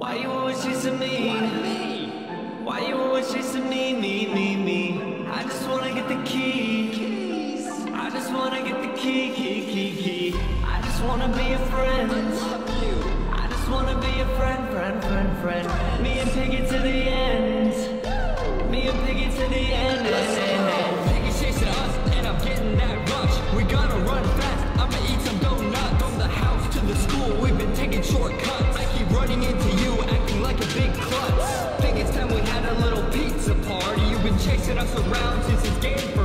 Why you always chasing me? Why you always chasing me? I just wanna get the key. I just wanna get the key. I just wanna be a friend. I just wanna be a friend. Me and Piggy to the end. Me and Piggy to the end. Piggy's chasing us and I'm getting that rush. We gotta run fast, I'ma eat some donuts. From the house to the school, we've been taking shortcuts. I keep running into you, acting like a big klutz. Think it's time we had a little pizza party. You've been chasing us around since this game